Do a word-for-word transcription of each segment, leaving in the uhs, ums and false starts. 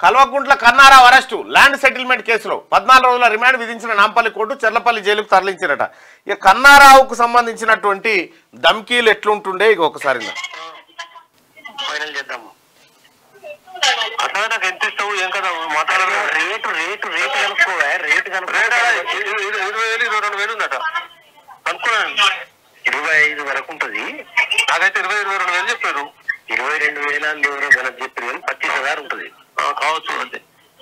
Kalvakuntla Kannarao arrest land settlement కేసులో పద్నాలుగు రోజుల రిమాండ్ విధించిన నాంపల్లి కోర్టు చెర్లపల్లి జైలుకు తరలించారట. ఇక కన్నారావుకు సంబంధించినటువంటి ధమ్కీలు ఎట్లుంటుండే ఇక ఒకసారి ఎంత ఇస్తావు ఏం కదా మాట్లాడాలి. రేటు రేటు రేటు కనుక్కో రేటు కనుక్కో ఇరవై వేలు ఇరవై రెండు వేలు ఉందట కనుక్కోండి. ఇరవై ఐదు వరకు ఉంటది. నాకైతే ఇరవై ఇరవై రెండు వేలు చెప్పారు. ఇరవై రెండు వేల ఎవరో గణకు చెప్పారు కానీ పచ్చీస్ హజార్ ఉంటుంది కావచ్చు. అంతే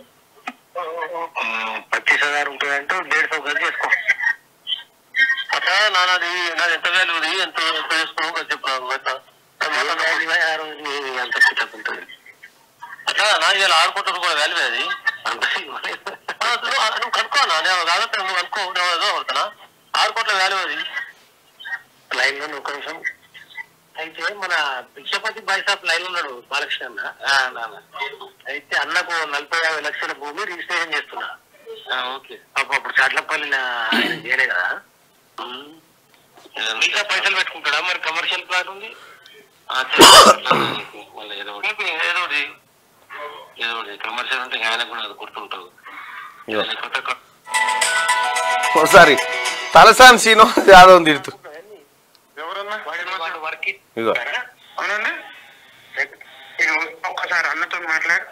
పచ్చీస్ హజార్ ఉంటుంది అంటే డేఢ సौ గది చేసుకో. అట్లా నాది నాది ఎంత వాల్యూ ఉంది ఎంత ఎంత చేసుకో చెప్పాను. ఆరు ఎంత పిచ్చప్ ఉంటుంది అట్లా నా ఇవాళ ఆరు కోట్ల రూపాయల వాల్యూ అది. నువ్వు కనుక్కోనా నేను కాదంటే నువ్వు కనుక్కో పడుతున్నా ఆరు కోట్ల వాల్యూ అది. లైన్ లో ఒక నిమిషం. అయితే మన భిక్షపతి బైసాప్ లైన్ ఉన్నాడు బాలకృష్ణ అన్న. అయితే అన్నకు నలభై యాభై లక్షల భూమి రిజిస్ట్రేషన్ చేస్తున్నా. ఓకే అప్పుడు చాట్లపల్లి చేయలే కదా. ఇంకా పైసలు పెట్టుకుంటాడా మరి? కమర్షియల్ ప్లాట్ ఉంది మళ్ళీ ఏదో ఏదో ఏదో కమర్షియల్ అంటే ఆయన కూడా అది గుర్తుంటావు. ఒకసారి తలసాని శ్రీనివాస్ యాదవ్ తిడుతూ అవునండి ఒక్కసారి అన్నతో మాట్లాడు.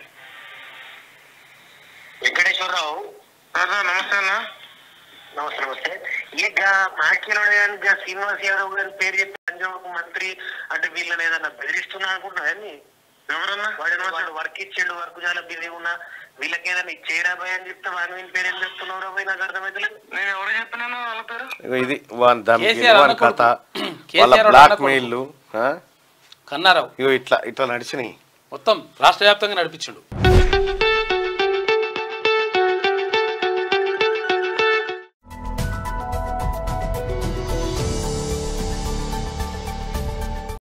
వెంకటేశ్వరరావు నమస్తే అన్న. నమస్తే నమస్తే. ఇక మాకిలో శ్రీనివాస్ యాదవ్ గారి పేరు చెప్పి పంజాబ్ మంత్రి అంటే వీళ్ళని ఏదన్నా బెదిరిస్తున్నా అనుకుంటున్నా అని. ఎవరన్నా వాడు వర్క్ ఇచ్చిండు వర్క్ చాలా బిజీ ఉన్నా వీళ్ళకి ఏదైనా ఇచ్చేయరా భయ అని చెప్తే వాని వీళ్ళ పేరు ఏం చెప్తున్నావు రాబోయ్ నాకు అర్థమైతలేదు. నేను ఎవరు చెప్పినాను వాళ్ళ పేరు? ఇది కథ వాళ్ళ బ్లాక్ మెయిల్ కన్నారావు ఇగో ఇట్లా ఇట్లా నడిచినాయి మొత్తం రాష్ట్ర వ్యాప్తంగా నడిపించాడు.